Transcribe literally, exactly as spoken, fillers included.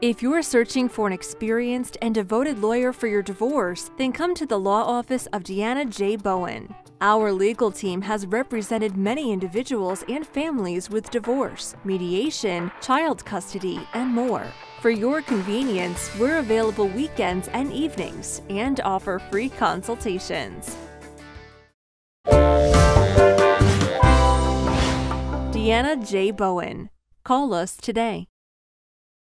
If you're searching for an experienced and devoted lawyer for your divorce, then come to the law office of Deanna J. Bowen. Our legal team has represented many individuals and families with divorce, mediation, child custody, and more. For your convenience, we're available weekends and evenings and offer free consultations. Deanna J. Bowen. Call us today.